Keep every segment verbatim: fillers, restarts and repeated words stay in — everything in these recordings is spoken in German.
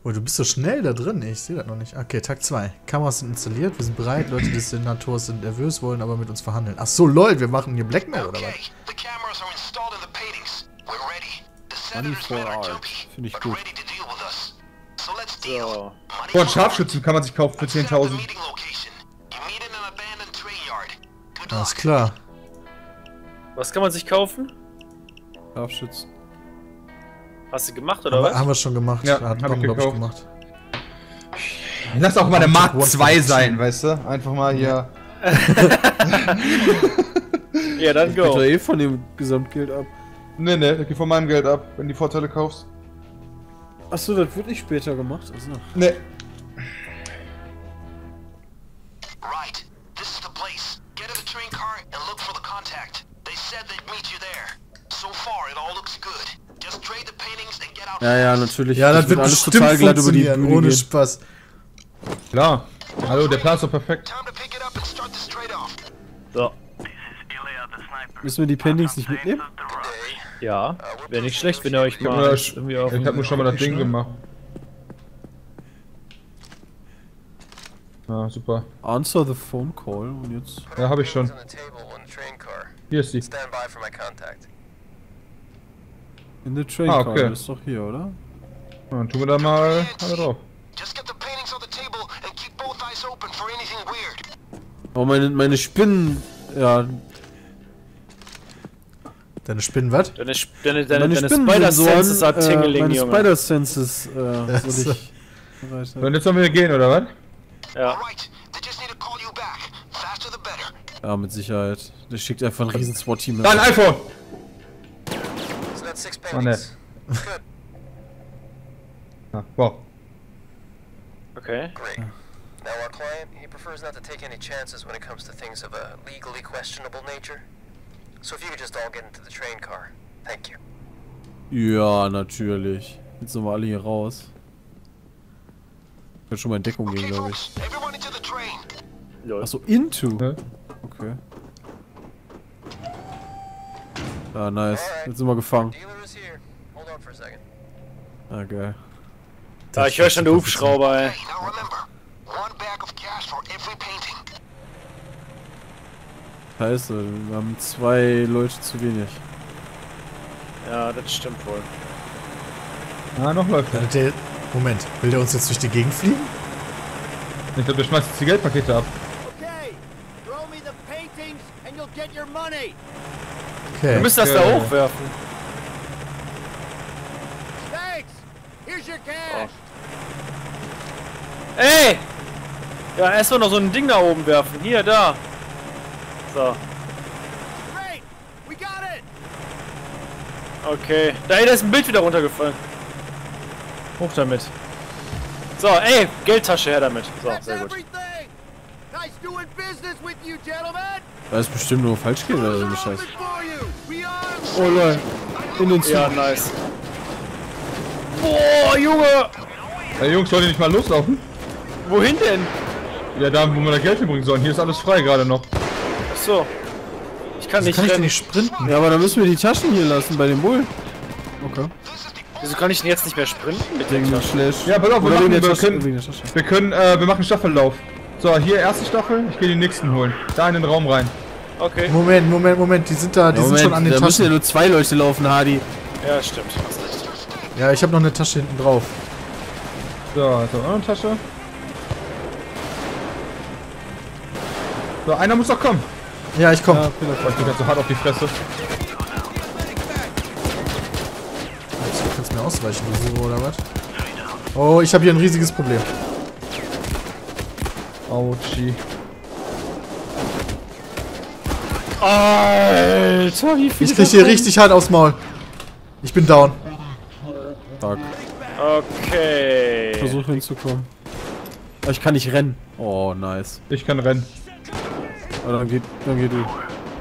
Oh, du bist so schnell da drin. Ich sehe das noch nicht. Okay, Tag zwei. Kameras sind installiert. Wir sind bereit. Leute des Senators sind nervös, wollen aber mit uns verhandeln. Ach so, lol. Wir machen hier Blackmail, oder was? twenty-four Art. Finde ich gut. So. Oh, ein Scharfschützen kann man sich kaufen für zehntausend. Alles klar. Was kann man sich kaufen? Scharfschützen. Hast du gemacht, oder Haben, was? wir- haben wir schon gemacht. Ja, Hat hab Tom, ich glaub ich, gekauft. gemacht. Lass auch mal der Mark One zwei fifty. sein, weißt du? Einfach mal hier. Ja, dann Geht doch go. eh von dem Gesamtgeld ab. Ne, ne, geh von meinem Geld ab, wenn du die Vorteile kaufst. Achso, das wird nicht später gemacht. Also. Ne. Right. This is the place. Get in the train car and look for the contact. They said they'd meet you there. So far, it all looks good. Just trade the paintings and get out. Ja, ja, natürlich. Ja, das, wird alles bestimmt total glatt über die funktionieren. Bühne Ohne gehen. Spaß. Klar. Hallo, der Plan ist doch perfekt. Time to pick it up and start this trade off. So. Müssen wir die Paintings nicht mitnehmen? Ja. Wäre nicht schlecht, wenn ihr euch Ich hab mal nur, jetzt irgendwie auf ich hab nur schon mal das Ding gemacht. Ah, super. Answer the phone call und jetzt. Ja, hab ich schon. On the table in the train car. Hier ist die. Stand by for my contact. In the train Ah, car, okay. das ist doch hier, oder? Dann tun wir da mal alle drauf. Just get the paintings on the table and keep both eyes open for anything weird. Oh, meine, meine Spinnen. Ja, Deine Spinnen, was? Deine, deine, deine, meine deine Spinnen-Sensoren, Spider-Senses hat äh, Tingling, meine Junge. Spider-Senses, äh, soll ich. So, und jetzt sollen wir gehen, oder was? Ja. Alright. They just need to call you back. Faster the better. Ja, mit Sicherheit. Der schickt einfach ein riesen SWAT-Team. Da, ein iPhone! So that's six Oh, nett. Good. Ah, wow. Okay. Great. Now our client, he prefers not to take any chances when it comes to things of a legally questionable nature. So if you could just all get into the train car. Thank you. Ja, natürlich. Jetzt sind wir alle hier raus. Ich kann schon mal in Deckung gehen, Okay, glaube ich. folks, everyone into the train. Lol. Achso, into. Ne? Okay. Ah, nice. Jetzt sind wir gefangen. Dealer is here. Hold on for a second. Ah, geil. Ah, ich höre schon den Hubschrauber, ey. Hey, now remember, one bag of cash for every painting. Scheiße, wir haben zwei Leute zu wenig. Ja, das stimmt wohl. Ah, noch läuft er. Äh, Der, Moment, will der uns jetzt durch die Gegend fliegen? Ich glaube, der schmeißt jetzt die Geldpakete ab. Okay, throw me the paintings and you'll get your money. Wir Okay. müssen das da Okay. hochwerfen. Thanks. Here's your cash. Ey! Ja, erstmal noch so ein Ding da oben werfen. Hier, da. So. Great. We got it. Okay. Da, ey, da ist ein Bild wieder runtergefallen. Hoch damit. So, ey, Geldtasche her damit. So, That's sehr gut. everything. Nice doing business with you, gentlemen. Da ist bestimmt nur falsch geht oder so eine Scheiße. Coming for you. We are. Oh lol. In den Zug. Ja, nice. Boah, Junge! Ey, Jungs, wollt ihr nicht mal loslaufen? Wohin denn? Ja, da, wo wir das Geld hinbringen sollen. Hier ist alles frei gerade noch. Achso. Ich kann nicht Kann ich denn rennen. nicht sprinten? Ja, aber dann müssen wir die Taschen hier lassen bei dem Bull. Okay. Wieso kann ich denn jetzt nicht mehr sprinten mit Wegen dem der Slash. Ja, pass auf, wir, Oder machen, wegen der wir, Tasche. können, Wegen der Tasche. wir können, äh, wir machen Staffellauf. So, hier erste Staffel, ich gehe die nächsten holen. Da in den Raum rein. Okay. Moment, Moment, Moment, die sind da, die Ja, sind Moment, schon an den da müssen ja Taschen. nur zwei Leute laufen, Hardy. Ja, stimmt. Hast recht. Ja, ich habe noch eine Tasche hinten drauf. So, also auch eine Tasche. So, einer muss doch kommen. Ja, ich komm. Ja, Oh, ich bin grad so hart auf die Fresse. Du kannst mir ausweichen, du Suro, oder was? Oh, ich habe hier ein riesiges Problem. Autschi. Alter, wie viel? Ich krieg hier richtig hart aufs Maul. Ich bin down. Tag. Okay. Versuch hinzukommen. Aber ich kann nicht rennen. Oh, nice. Ich kann rennen. Aber dann geht, dann geht du.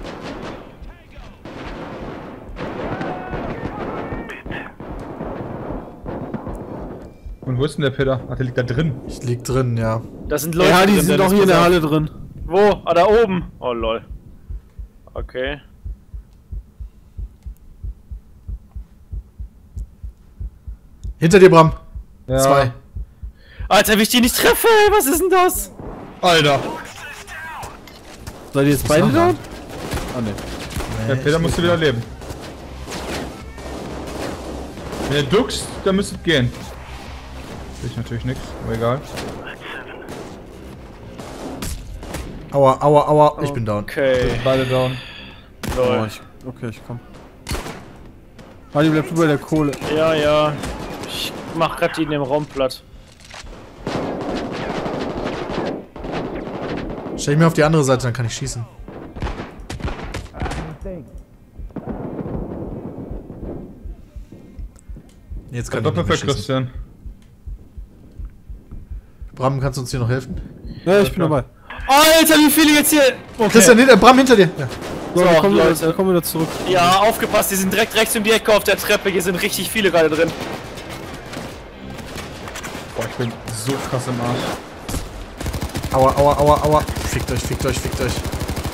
Und wo ist denn der Peter? Ach, der liegt da drin. Ich lieg drin, ja. Das sind Leute, Ja, Hardy, die drin, sind Dennis, doch hier in der pass auf. Halle drin. Wo? Ah, da oben. Oh, lol. Okay. Hinter dir, Bram. Ja. Zwei. Alter, wie ich die nicht treffe, was ist denn das? Alter. Seid ihr jetzt Was beide haben da? wir? Ah, ne. Ja, Peter musst du wieder leben. Wenn ihr duckst, dann müsst ihr gehen. Sehe ich natürlich nichts, aber egal. Aua, aua, aua, ich bin down. Okay. Beide down. Oh, Lol. ich, okay, ich komm. Hardy, bleib du bei der Kohle. Ja, ja. Ich mach grad die in dem Raum platt. Stell ich mir auf die andere Seite, dann kann ich schießen. Jetzt kann ich Doppel nicht mehr für schießen. Christian. Bram, kannst du uns hier noch helfen? Ja, ich bin dabei. Alter, wie viele jetzt hier? Okay. Christian, hinter, Bram, hinter dir! Ja. So, So, wir kommen, wieder, Leute. wir kommen wieder zurück. Ja, aufgepasst, die sind direkt rechts um die Ecke auf der Treppe. Hier sind richtig viele gerade drin. Boah, ich bin so krass im Arsch. Aua, aua, aua, aua. Fickt euch, fickt euch, fickt euch.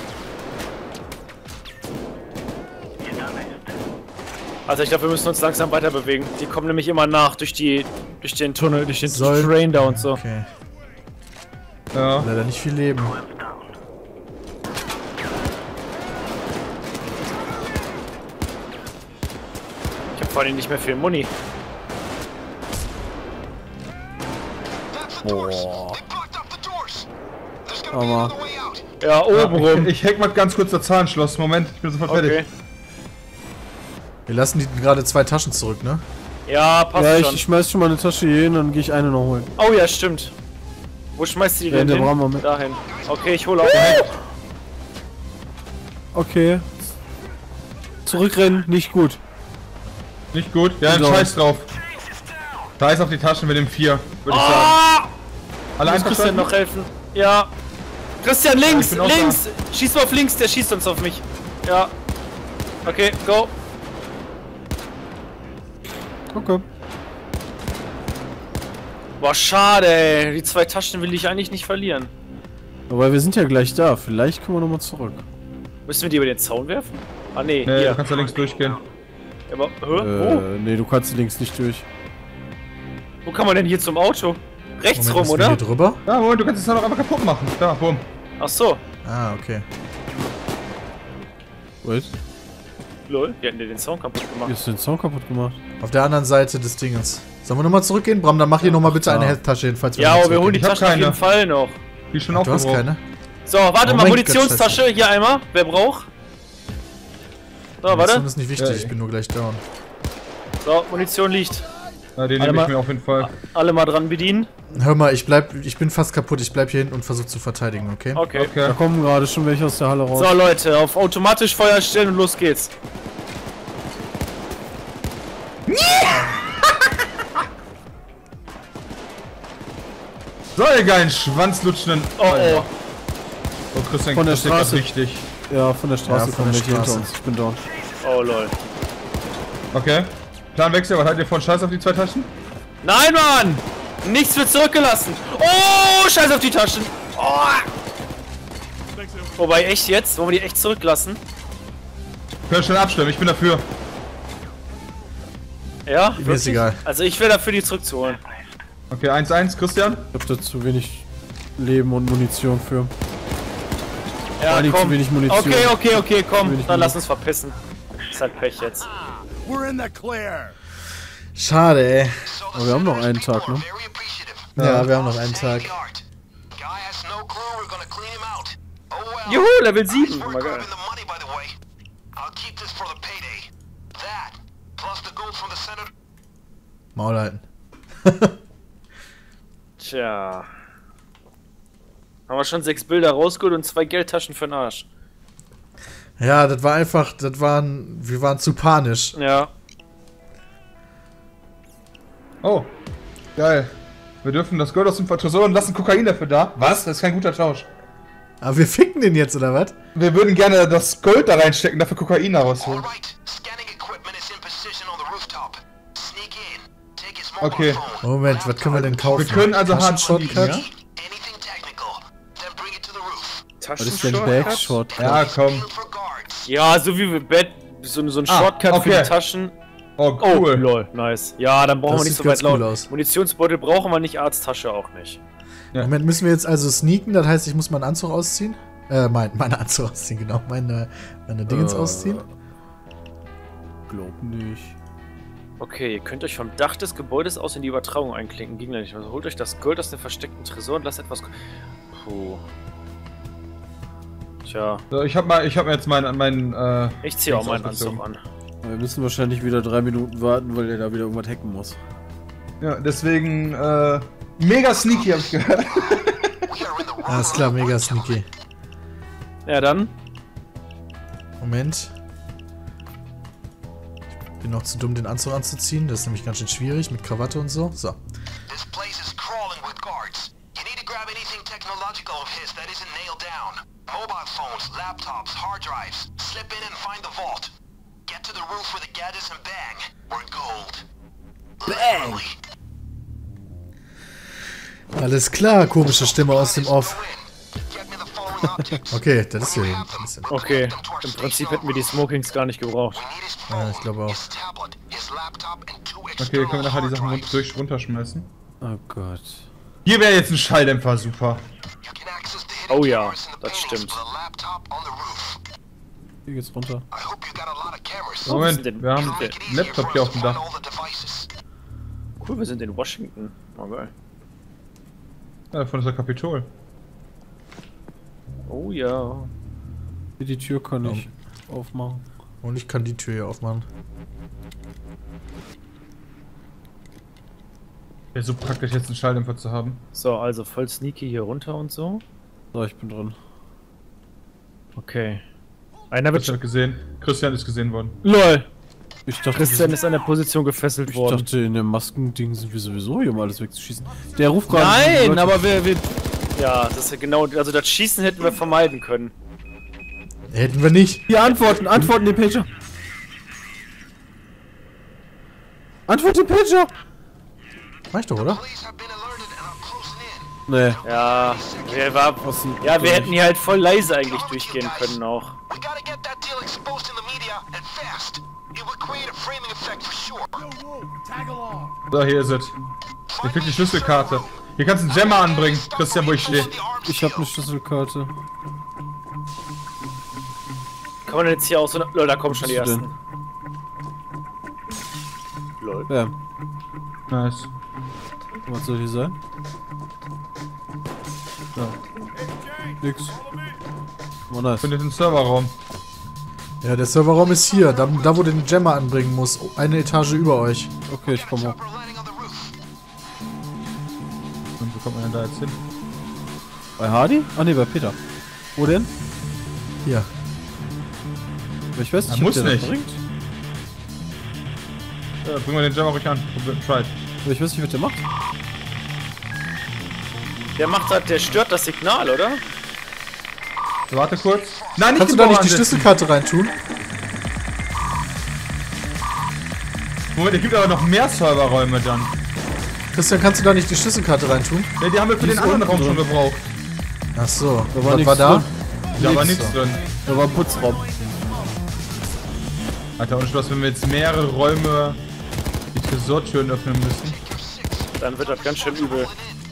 Also ich glaube, wir müssen uns langsam weiter bewegen. Die kommen nämlich immer nach durch die, durch den Tunnel, durch den Soll- Train da und so. Okay. Ja. Leider nicht viel Leben. Ich habe vor allem nicht mehr viel Muni. That's the doors. Boah. They blocked up the doors. There's gonna be Aber- another way out. Ja, oben rum. Ich, ich hack mal ganz kurz das Zahnschloss. Moment, ich bin sofort Okay. fertig. Wir lassen die gerade zwei Taschen zurück, ne? Ja, passt Ja, ich, schon. ich schmeiß schon mal eine Tasche hier hin, dann gehe ich eine noch holen. Oh ja, stimmt. Wo schmeißt du die Ja, denn der hin? Bram war mit. Dahin. Okay, ich hole auch. Okay. Zurückrennen, nicht gut. Nicht gut? Ja, dann So. scheiß drauf. Da ist auf die Taschen mit dem vier, würde ich sagen. Ah! Alle Muss Christian einverstanden? noch helfen? Ja. Christian, links! ich bin auch links! Schieß mal auf links, der schießt uns auf mich. Ja. Okay, go. Okay. Boah, schade, ey. Die zwei Taschen will ich eigentlich nicht verlieren. Aber wir sind ja gleich da. Vielleicht kommen wir nochmal zurück. Müssen wir die über den Zaun werfen? Ah, nee, Nee, hier. du kannst da links durchgehen. Aber, hä? Äh, nee, du kannst links nicht durch. Wo? Wo kann man denn hier zum Auto? Rechts Moment, rum, müssen wir oder? hier drüber? Ja, Moment, du kannst es dann auch einfach kaputt machen. Da, bumm. Ach so. Ah, okay. Wait, Lol, wir hatten dir den Zaun kaputt wie gemacht. hast du den Sound kaputt gemacht? Auf der anderen Seite des Dinges. Sollen wir nochmal zurückgehen? Bram, dann mach hier nochmal bitte eine Health-Tasche hin, falls wir Ja, nochmal aber wir holen die zurückgehen. Ich hab Taschen auf keine. jeden Fall noch. Die ist schon Du hast aufgebraucht. keine? So, warte mal, Moment, Munitionstasche, Gott, hier einmal. Wer braucht? So, Das warte. ist nicht wichtig, Ja, ich bin nur gleich down. So, Munition liegt. Ja, den Warte nehme ich mal. mir auf jeden Fall. Alle mal dran bedienen. Hör mal, ich bleib, ich bin fast kaputt, ich bleib hier hinten und versuche zu verteidigen, okay? Okay. Da Okay. kommen gerade schon welche aus der Halle raus. So, Leute, auf automatisch Feuer stellen und los geht's. So, ihr geilen Schwanzlutschenden. Oh, oh. Oh, Christian, Von der das ist grad Straße. wichtig. Ja, von der Straße Ja, von kommen der welche hinter Straße. uns. Ich bin down. Oh, lol. Okay. Planwechsel, was haltet ihr von Scheiß auf die zwei Taschen? Nein, Mann! Nichts wird zurückgelassen. Oh, scheiß auf die Taschen. Oh. Wobei, echt jetzt? Wollen wir die echt zurücklassen? Können schnell abstimmen, ich bin dafür. Ja? Mir ist wirklich? egal. Also ich wäre dafür, die zurückzuholen. Okay, eins eins, Christian. Ich hab da zu wenig Leben und Munition für. Ja, Eigentlich komm. zu wenig Munition. Okay, okay, okay, komm. wenig Dann lass Munition. uns verpissen. Ist halt Pech jetzt. We're in the clear. Schade, ey. So the Aber wir haben noch Senators einen people Tag, are ne? very appreciative. Ja, wir haben noch einen Tag. Standing guard. Guy has no clue we're gonna clean him out. Oh well. Juhu, Level Thanks sieben. for Oh mein Gott. grabbing the money, by the way. I'll keep this for the payday. That, plus the gold from the senator. Maul halten. Tja. Haben wir schon sechs Bilder rausgeholt und zwei Geldtaschen für den Arsch. Ja, das war einfach, das waren, wir waren zu panisch. Ja. Oh, geil. Wir dürfen das Gold aus dem Tresor und lassen Kokain dafür da. Was? Das ist kein guter Tausch. Aber wir ficken den jetzt, oder was? Wir würden gerne das Gold da reinstecken, dafür Kokain da rausholen. Alright, scanning equipment is in position on the rooftop. Sneak in. Take his mobile Okay. phone. Moment, was können wir denn kaufen? Wir können also hart Taschen-Shortcut? sneaken, ja? Anything technical. Then bring it to the roof. Was ist denn Backshot? Ja, komm. Deal for guards. Ja, so wie wir Bett, so, so ein Ah, Shortcut okay. für die Taschen. Oh, Oh, cool. lol, nice. Ja, dann brauchen Das wir nicht sieht so weit ganz cool laut. aus. Munitionsbeutel brauchen wir nicht, Arzttasche auch nicht. Ja. Moment, müssen wir jetzt also sneaken? Das heißt, ich muss meinen Anzug ausziehen? Äh, mein, meine Anzug ausziehen, genau. Meine, meine Dingens Äh. ausziehen. Glaub nicht. Okay, ihr könnt euch vom Dach des Gebäudes aus in die Übertragung einklinken. Ging nicht. Also holt euch das Gold aus dem versteckten Tresor und lasst etwas... Puh. Tja, So, ich hab mal, ich hab mir jetzt meinen, meinen, äh... ich ziehe auch Dings meinen Anzug ausgezogen. an. Wir müssen wahrscheinlich wieder drei Minuten warten, weil der da wieder irgendwas hacken muss. Ja, deswegen, äh... mega sneaky, hab ich gehört. Ja, ist klar, mega sneaky. Ja, dann. Moment. Ich bin noch zu dumm, den Anzug anzuziehen. Das ist nämlich ganz schön schwierig mit Krawatte und so. So. This place is crawling with guards. You need to grab anything technological of his that isn't nailed down. Mobile phones, laptops, hard drives. Slip in and find the vault. Get to the roof with the gadgets and bang. We're gold. Bang! Alles klar, komische Stimme aus dem Off. Get me the following objects. Okay, das ist ja ein bisschen. Okay, im Prinzip hätten wir die Smokings gar nicht gebraucht. We need his Ja, phone, ich glaube auch. his tablet, his laptop, and two Okay, external können wir nachher die hard Sachen drives. durch runterschmeißen? Oh Gott. Hier wäre jetzt ein Schalldämpfer super. You can access the hidden Oh ja, cameras in the das paintings stimmt. with a laptop on the roof. Hier geht's runter. I hope you got a lot of cameras. Oh, Moment, denn- wir haben It'll make it einen easier Laptop for hier us auf to dem find Dach. all the devices. Cool, wir sind in Washington. Oh geil. Ja, von unser Kapitol. Oh ja. Hier, die Tür kann ich aufmachen. Und ich kann die Tür hier aufmachen. Wäre so praktisch, jetzt einen Schalldämpfer zu haben. So, also voll sneaky hier runter und so. So, ich bin drin. Okay. Einer wird Christian hat gesehen. Christian ist gesehen worden. LOL! Ich dachte, Christian wir ist an der Position gefesselt ich worden. dachte, in dem Maskending sind wir sowieso hier, um alles wegzuschießen. Der ruft gerade. Nein, Leute- aber wir, wir... Ja, das ist ja genau... Also das Schießen hätten wir vermeiden können. Hätten wir nicht. Hier, antworten, antworten den Pager. Antwort den Pager! Mach ich doch, oder? Police have been alerted and are closing in. Nee. Ja, wir, war, ja, wir hätten hier halt voll leise eigentlich durchgehen können auch. We gotta get that deal exposed in the media and fast. It would create a framing effect for sure. So, hier ist es. Ich krieg die Schlüsselkarte. Hier kannst du einen Jammer anbringen, Christian, wo ich stehe. Ich habe eine Schlüsselkarte. Kann man denn jetzt hier auch so... Lol, da kommen schon die Was ist ersten. Lol. Ja, Nice. was soll hier sein? Ja. Nix. Oh, nice. Findet den Serverraum. Ja, der Serverraum ist hier. Da, da wo du den Jammer anbringen musst. Eine Etage über euch. Okay, ich komme hoch. We're landing on the roof. Und wo kommt man denn da jetzt hin? Bei Hardy? Ah ne, bei Peter. Wo denn? Hier. Ich weiß Er nicht, ob muss der das nicht. bringt. Ja, bring mal den Jammer ruhig an. Probier- Try it. Aber ich weiß nicht, was der macht. Der macht halt... Der stört das Signal, oder? So, warte kurz. Nein, nicht Kannst du den da Bauer nicht die ansetzen. Schlüsselkarte reintun? Moment, es gibt aber noch mehr Serverräume dann. Christian, kannst du da nicht die Schlüsselkarte reintun? Ja, die haben wir für Die den ist anderen unten Raum schon drin. gebraucht. Ach so. Da war Was nichts war da? drin. Da war Nix. nichts drin. Da war ein Putzraum. Alter, und Schluss, wenn wir jetzt mehrere Räume die Tresortüren öffnen müssen. Dann wird das ganz schön übel.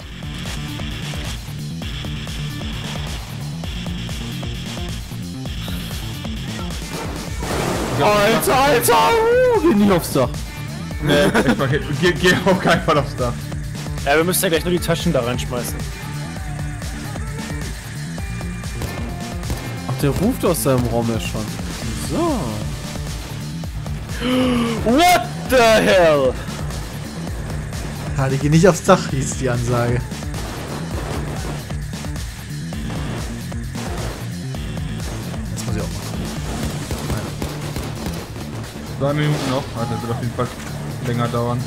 Alter, Alter! Uh, geh nicht aufs Dach. Nee, ich mach, geh, geh auf keinen Fall aufs Dach. Ja, wir müssen ja gleich nur die Taschen da reinschmeißen. Ach, der ruft aus seinem Raum ja schon. So. What the hell? Ah, die gehen nicht aufs Dach, hieß die Ansage. Das muss ich auch machen. Zwei Minuten noch. Also, das wird auf jeden Fall länger dauern.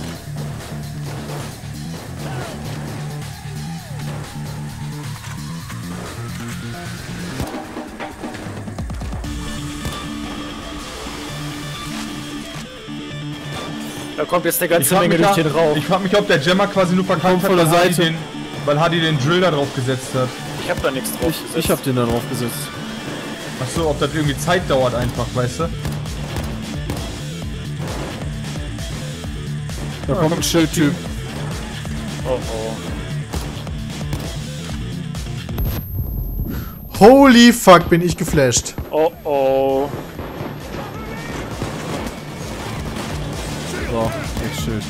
Da kommt jetzt eine ganze frag Menge mich durch ja- den Rauch. Ich frag mich, ob der Jammer quasi nur verkauft hat, von der weil Hardy, Seite. den, weil Hardy den Drill da drauf gesetzt hat. Ich hab da nichts drauf. Ich, ich hab den da drauf gesetzt. Achso, ob das irgendwie Zeit dauert einfach, weißt du? Da kommt ein Schildtyp. Oh oh. Holy fuck, bin ich geflasht. Oh oh. So, jetzt Schild.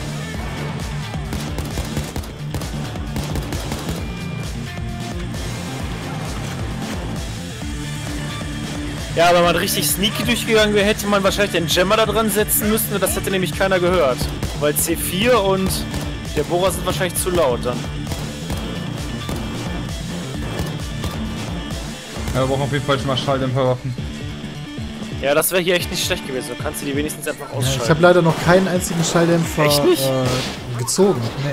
Ja, aber wenn man richtig sneaky durchgegangen wäre, hätte man wahrscheinlich den Jammer da dran setzen müssen und das hätte nämlich keiner gehört. Weil C vier und der Bohrer sind wahrscheinlich zu laut dann. Ja, wir brauchen auf jeden Fall schon mal Schalldämpferwaffen. Ja, das wäre hier echt nicht schlecht gewesen. Du kannst sie die wenigstens einfach Ja, ausschalten. ich habe leider noch keinen einzigen Schalldämpfer Echt nicht? Äh, gezogen. Nee.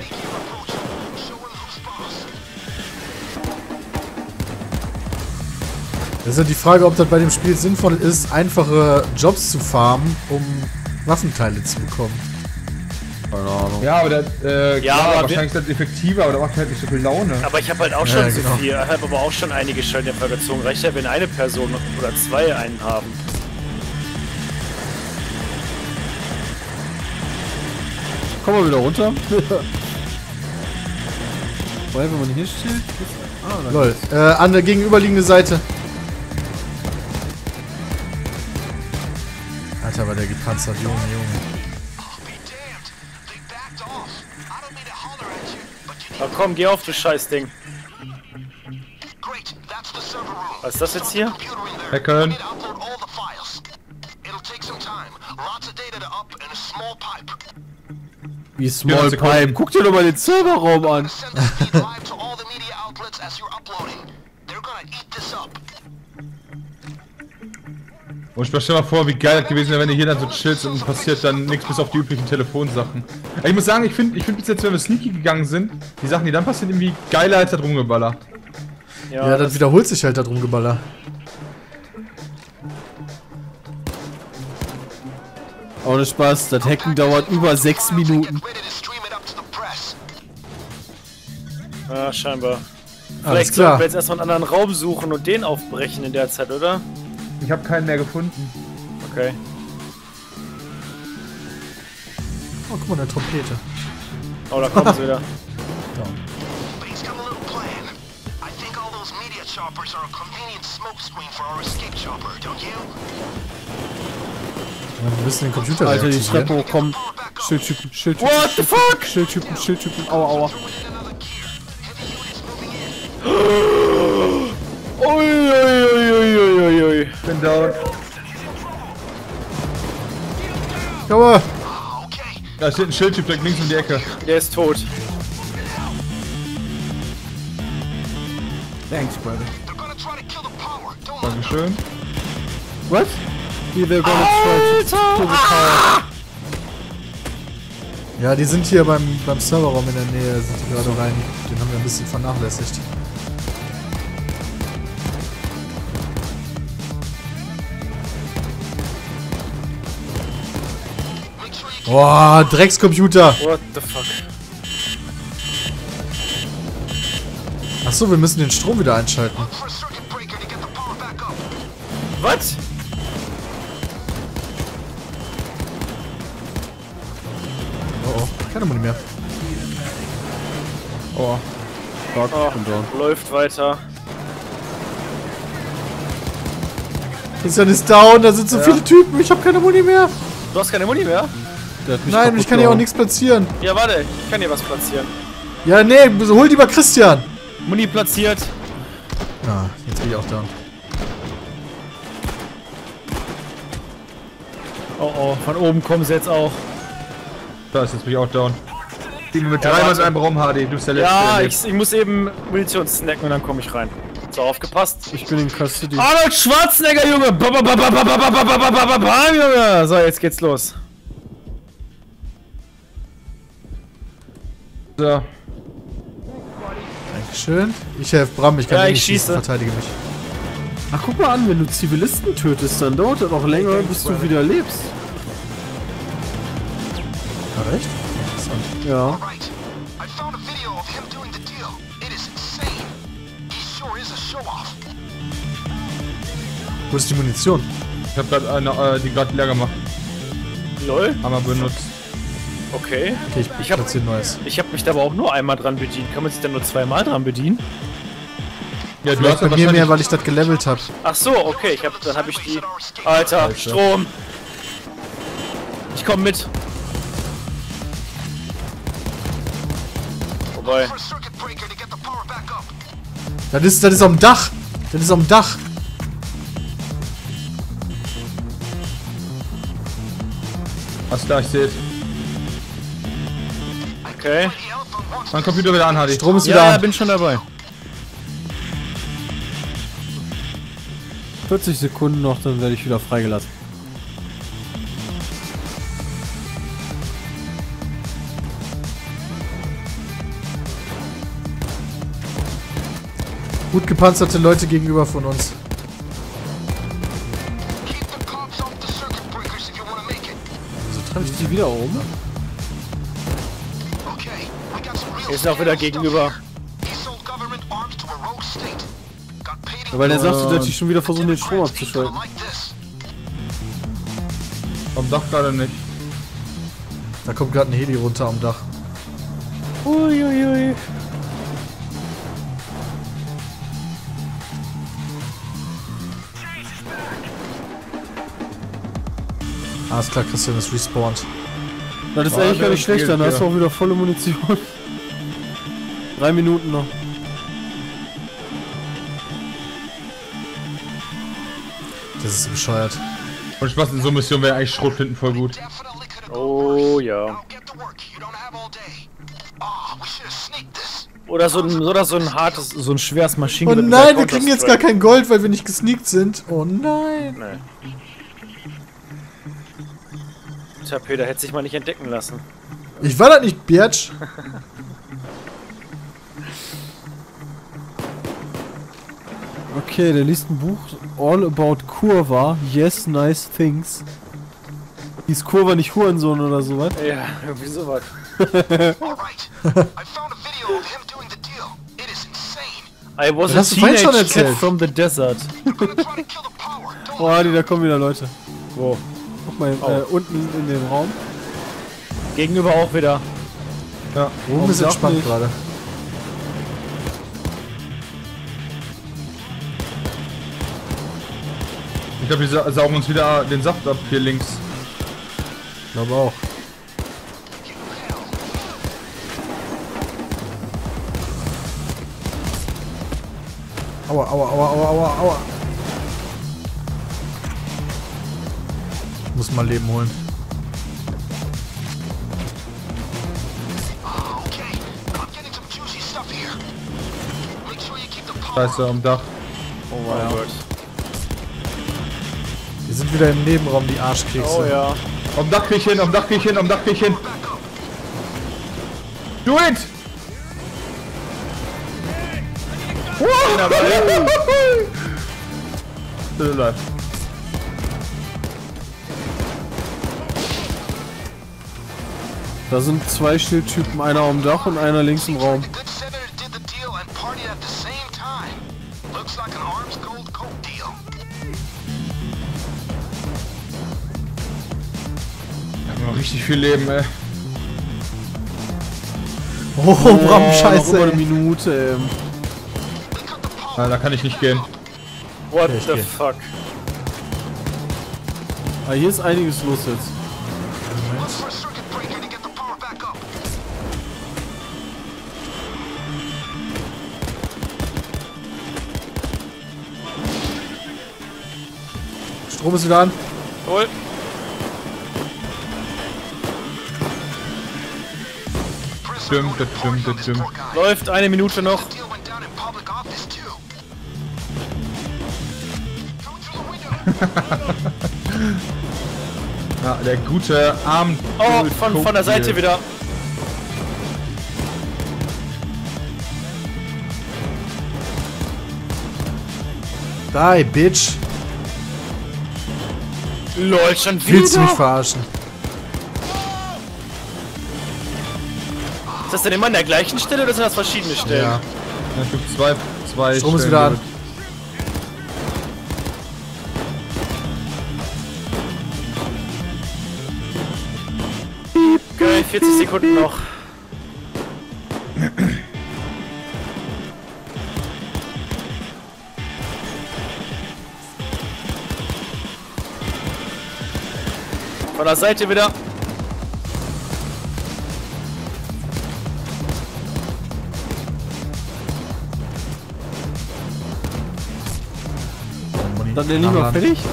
Das ist ja die Frage, ob das bei dem Spiel sinnvoll ist, einfache Jobs zu farmen, um Waffenteile zu bekommen. Keine Ahnung. Ja, aber der, äh, Ja, klar, aber wahrscheinlich ist das effektiver, aber der macht halt nicht so viel Laune. Aber ich habe halt auch Ja, schon ja, so genau. viel. Ich habe aber auch schon einige Schalldämpfer gezogen. Reicht ja, wenn eine Person oder zwei einen haben. Komm mal wieder runter. Weil, wenn man hier steht. Ah, da Lol. Äh, an der gegenüberliegende Seite. Alter, war der gepanzert. Junge, Junge. Na komm, geh auf, du Scheißding. Was ist das jetzt hier? Hacken. Wie Small Sekunden. Pipe. Guck dir doch mal den Serverraum an. Und ich stell mal vor, wie geil das gewesen wäre, wenn du hier dann so chillst und passiert dann nichts bis auf die üblichen Telefonsachen. Ich muss sagen, ich finde ich find bis jetzt, wenn wir sneaky gegangen sind, die Sachen, die dann passieren, irgendwie geiler als das Rumgeballer. Ja, das wiederholt sich halt da drum Geballer. Ohne Spaß, das Hacken dauert über sechs Minuten. Ja, scheinbar. Alles Vielleicht sollten klar. wir jetzt erstmal einen anderen Raum suchen und den aufbrechen in der Zeit, oder? Ich habe keinen mehr gefunden. Okay. Oh, guck mal, eine Trompete. Oh, da kommen sie wieder. Ja, wir müssen den Computer Alter, die reaktivieren. Treppe hochkommen. Schildtypen, Schildtypen. What the fuck? Schildtypen, Schildtypen. Aua, aua. Uiuiuiuiui. Bin down. Junge! Da steht ein Schildtyp direkt links um die Ecke. Der ist tot. Thanks, brother. Dankeschön. What? Wie they're gonna try to pull the power. Ja, die sind hier beim, beim Serverraum in der Nähe, sind die gerade rein. Den haben wir ein bisschen vernachlässigt. Boah, Dreckscomputer! What the fuck? Achso, wir müssen den Strom wieder einschalten. Was? Oh oh, keine Muni mehr. Oh. Fuck, Oh, bin down. läuft weiter. Christian ist down, da sind so viele Typen, ich habe keine Muni mehr. Du hast keine Muni mehr? Der hat mich Nein, kaputt ich kann hier auch gehauen. nichts platzieren. Ja, warte. Ich kann dir was platzieren. Ja, nee, hol lieber Christian. Muni platziert. Ah, jetzt bin ich auch down. Oh oh, von oben kommen sie jetzt auch. Da ist jetzt bin ich auch down. Die mit Ja, drei warte. in einem Raum, H D. Du bist der Letzte. Ja, der ich, ich muss eben Munition snacken und dann komme ich rein. So, aufgepasst. Ich bin in Custody. Arnold Schwarzenegger, Junge! Ba, ba, ba, ba, ba, ba, ba, ba, ba, ba, ba, ba, Junge! So, jetzt geht's los. So. Dankeschön. Ich helfe Bram, ich kann Ja, eh ich nicht schießen, schieße. verteidige mich. Ach, guck mal an, wenn du Zivilisten tötest, dann dauert das auch länger, bis du wieder lebst. Ah, echt? Interessant. Ja. Right. I found a video of him doing the deal. It is insane. He sure is a show-off. Wo ist die Munition? Ich hab grad eine, äh, die gerade leer gemacht. Lol. Hammer benutzt. Okay. Okay, ich, Ich ich hab- platziere neues. Ich habe mich da aber auch nur einmal dran bedient. Kann man sich dann nur zweimal dran bedienen? Ja, du Vielleicht hast ja bei mir mehr, wahrscheinlich... weil ich das gelevelt habe. Ach so, okay. Ich hab, dann habe ich die... Alter, Strom. Ich komm mit. Wobei... For a circuit breaker to get the power back up. Das ist, das ist am Dach. Das ist am Dach. Alles klar, ich sehe es. Okay. The elephant wants Mein Computer wieder an, Hadi. Strom ist wieder Ja, ja, an. bin schon dabei. vierzig Sekunden noch, dann werde ich wieder freigelassen. Gut gepanzerte Leute gegenüber von uns. keep the cops off the circuit breakers if you want to make it. Wieso treffe ich die wieder um? Okay, we got some real Hier ist auch wieder scary stuff gegenüber. here. He sold government arms to a rogue state. Got paid in Ja, weil der gold. sagte, dass ich schon wieder versuchen, den Strom People abzuschalten. like this. Am Dach gerade nicht. Da kommt gerade ein Heli runter am Dach. Uiuiui. Alles klar, Christian ist respawned. Das ist Ah, eigentlich gar ne, nicht schlecht, geht, dann hast du ja. auch wieder volle Munition. Drei Minuten noch. Das ist bescheuert. Und Spaß in so Mission wäre eigentlich Schrotflinten voll gut. Definitely could have Oh ja. Now get to work. You don't have all day. Ah, we should have sneaked this. Oder so ein, oder so ein hartes, so ein schweres Oh Maschinengewehr. nein, wir kriegen jetzt gar kein Gold, weil wir nicht gesneakt sind. Oh nein. Nee. Tja, Peter hätte sich mal nicht entdecken lassen. Ich war das nicht, Birch. Okay, der liest ein Buch. All about Kurva. Yes, nice things. Hieß Kurva nicht Hurensohn oder sowas? Ja, irgendwie sowas. All right. I found a video of him doing the deal. It is insane. I was Das a hast du vorhin schon teenage erzählt. kid from the desert. I'm gonna try to kill the power. Don't Oh, Adi, da kommen wieder Leute. Wo? Guck mal, äh, unten in dem Raum. Gegenüber auch wieder. Ja. Oben ist Dach entspannt nicht. gerade. Ich glaube, die sa saugen uns wieder den Saft ab hier links. Ich glaube auch. Aua, aua, aua, aua, aua, aua. Ich muss mal Leben holen. Okay, I'm getting some juicy stuff here. Make sure you keep the power. Scheiße, am Dach. Oh mein Gott. Wir sind wieder im Nebenraum, die Arschkekse. Oh ja. Am Dach krieg ich hin, am Dach krieg ich hin, am Dach krieg ich hin. Do it! Still alive. Da sind zwei Schildtypen, einer am Dach und einer links im Raum. The good senator did the deal and partied at the same time. Looks like an arms gold coke deal. Wir haben noch richtig viel Leben, ey. Oh, Bram, noch scheiße. über eine ey. Minute, ey. We cut the power. Ah, da kann ich nicht gehen. What ich the geh. fuck? Ah, hier ist einiges los jetzt. Look for a circuit breaker to get the power back up. Strom ist wieder an. Cool. Stimmt, das stimmt, das stimmt. Läuft eine Minute noch. Deal went down in public office too. Go through the window. Ja, der gute Arm. Oh, von, von der Seite wieder. Die, Bitch. Lol, schon wieder. Willst du mich verarschen? Ist das denn immer an der gleichen Stelle oder sind das verschiedene Stellen? Ja. Ja, es gibt zwei, zwei Strom ist Stellen, wieder an. glaub Geil, vierzig Sekunden noch. Von der Seite wieder. Dann der lieber Aber- fertig?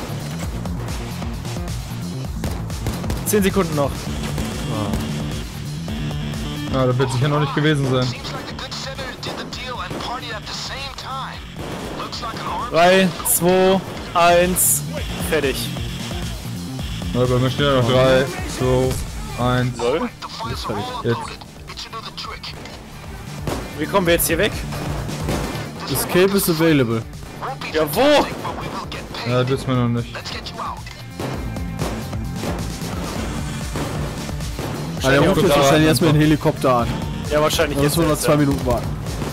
zehn Sekunden noch. Ja, das wird sicher noch nicht gewesen sein. Seems like the good senator did the deal and partied at the same time. Looks like an arm. drei, zwei, eins, fertig. Ja, bei mir stehen ja noch drei, zwei, eins. Lol. The files are all Jetzt. uploaded. It should do the trick. Wie kommen wir jetzt hier weg? Escape is available. Won't be Ja, wo? fantastic, but we will get paid. Ja, das wissen wir noch nicht. Let's get you out. Ah, der ruft jetzt Helikopter wahrscheinlich an. erstmal den Helikopter an. Ja, wahrscheinlich Da jetzt. müssen wir noch erst, zwei ja. Minuten warten.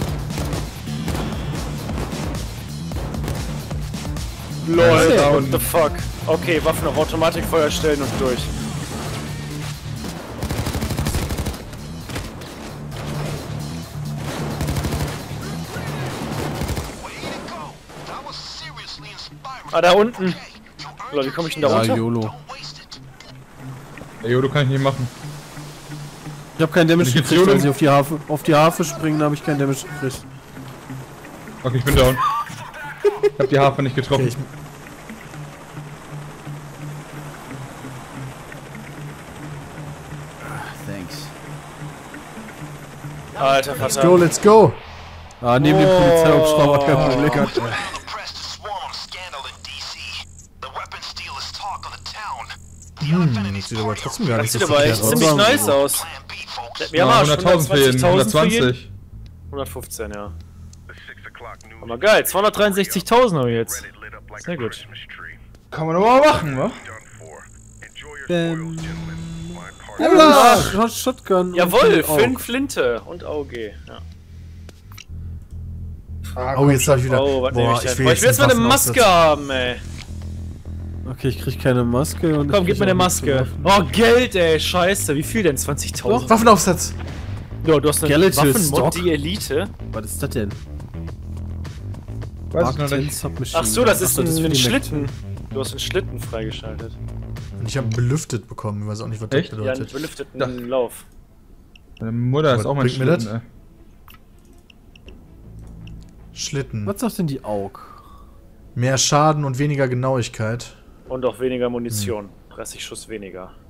Lol, Ja. what the fuck. Okay, Waffen auf Automatikfeuer stellen und durch. Way to go. That was seriously inspiring. Ah, da unten. Okay, you earned Lol, wie komme ich denn da Ja, runter? YOLO. Don't waste it. Ey, Jodo kann ich nicht machen. Ich hab keinen Damage Bin ich jetzt gekriegt, YOLO? als ich auf die Harfe, auf die Harfe springen, habe ich keinen Damage gekriegt. Okay, ich bin down. Ich hab die Harfe nicht getroffen. Okay, ich, Thanks. Alter let's go, Vater. let's go. Ah, neben dem Polizeihubschrauber kein Problem. Press to swarm on scandal in D C. The weapons deal is talk of the town. The Hm, das sieht aber trotzdem gar Das nicht so sieht aber echt verkehrt aus. ziemlich aus. nice aus. Plan B, folks. Wir haben Ja, auch schon hunderttausend für jeden, hundertzwanzigtausend für jeden. hundertzwanzig. hundertfünfzehn, ja. Aber geil, zweihundertdreiundsechzigtausend habe ich jetzt. Sehr gut. Kann man aber mal machen, wa? Ähm, Holla! Ach, Shotgun. und Jawohl, Aug. fünf Flinte und A O G. Ja. Oh, jetzt hab ich wieder. Oh, was nehme Boah, ich denn? ich will Boah, jetzt ich will jetzt mal eine Waffenaufsatz. Maske haben, ey. Okay, ich krieg keine Maske und Komm, ich gib krieg mir eine auch nichts zu Maske. werfen. Oh, Geld, ey, scheiße. Wie viel denn? zwanzigtausend? Waffenaufsatz. Ja, du hast eine Skeletal Waffenmod, Stock. die Elite. Was ist das denn? Weiß ich noch Mark nicht. zehn Submachine. Ach so, das ist Ach, ein, für ein die Schlitten. Du hast einen Schlitten freigeschaltet. Und ich habe belüftet bekommen. Ich weiß auch nicht, was das Echt? Ja, einen bedeutet. belüfteten Ach. Lauf. Meine Mutter ist Was auch mein bringt mir das? Schlitten, ey. Schlitten. Was sagt denn die Aug? Mehr Schaden und weniger Genauigkeit. Und auch weniger Munition. dreißig Schuss weniger.